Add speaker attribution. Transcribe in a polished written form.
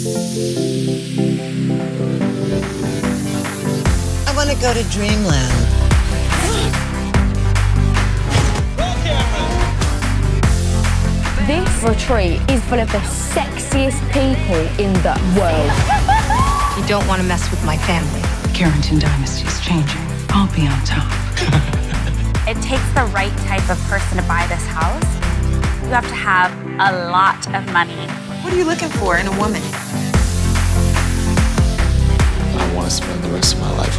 Speaker 1: I want to go to Dreamland.
Speaker 2: This retreat is full of the sexiest people in the world.
Speaker 3: You don't want to mess with my family.
Speaker 4: The Carrington dynasty is changing. I'll be on top.
Speaker 5: It takes the right type of person to buy this house. You have to have a lot of money.
Speaker 3: What are you looking for in a woman?
Speaker 6: I want to spend the rest of my life